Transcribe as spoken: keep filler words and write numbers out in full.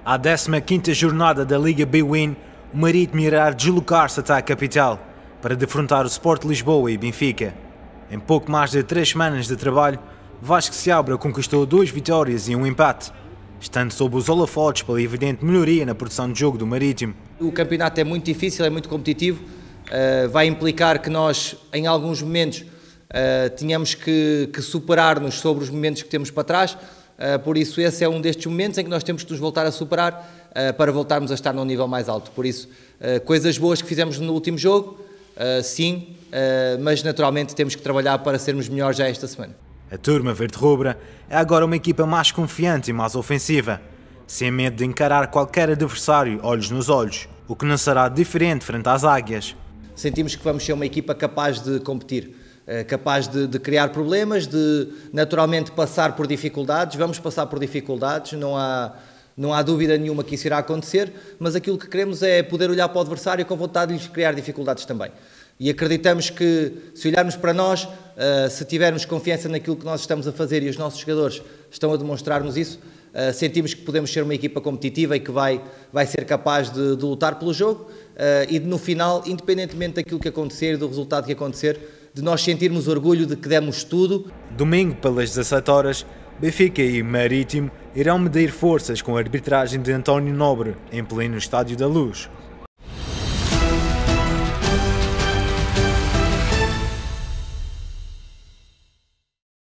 À décima quinta jornada da Liga Bwin, o Marítimo irá deslocar-se até a capital para defrontar o Sport Lisboa e Benfica. Em pouco mais de três semanas de trabalho, Vasco Seabra conquistou duas vitórias e um empate, estando sob os holofotes pela evidente melhoria na produção de jogo do Marítimo. O campeonato é muito difícil, é muito competitivo, uh, vai implicar que nós, em alguns momentos, uh, tenhamos que, que superar-nos sobre os momentos que temos para trás. Uh, por isso esse é um destes momentos em que nós temos que nos voltar a superar uh, para voltarmos a estar num nível mais alto. Por isso, uh, coisas boas que fizemos no último jogo, uh, sim, uh, mas naturalmente temos que trabalhar para sermos melhores já esta semana. A turma verde-rubra é agora uma equipa mais confiante e mais ofensiva, sem medo de encarar qualquer adversário olhos nos olhos, o que não será diferente frente às Águias. Sentimos que vamos ser uma equipa capaz de competir, capaz de, de criar problemas, de naturalmente passar por dificuldades. Vamos passar por dificuldades, não há, não há dúvida nenhuma que isso irá acontecer, mas aquilo que queremos é poder olhar para o adversário com vontade de lhes criar dificuldades também. E acreditamos que, se olharmos para nós, se tivermos confiança naquilo que nós estamos a fazer e os nossos jogadores estão a demonstrar-nos isso, sentimos que podemos ser uma equipa competitiva e que vai, vai ser capaz de, de lutar pelo jogo e de, no final, independentemente daquilo que acontecer e do resultado que acontecer, de nós sentirmos orgulho de que demos tudo. Domingo, pelas dezassete horas, Benfica e Marítimo irão medir forças com a arbitragem de António Nobre, em pleno Estádio da Luz.